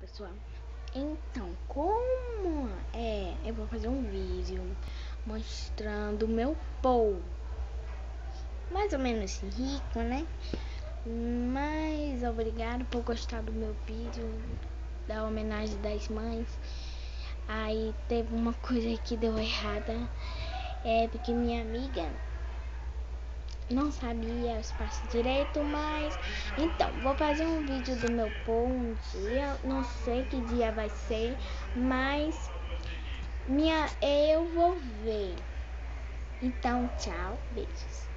pessoal, então como eu vou fazer um vídeo mostrando o meu pool, mais ou menos rico, né? Mas obrigado por gostar do meu vídeo da homenagem das mães. Aí teve uma coisa que deu errada, porque minha amiga não sabia os passos direito, mas então vou fazer um vídeo do meu pool um dia, não sei que dia vai ser, mas eu vou ver. Então tchau, beijos.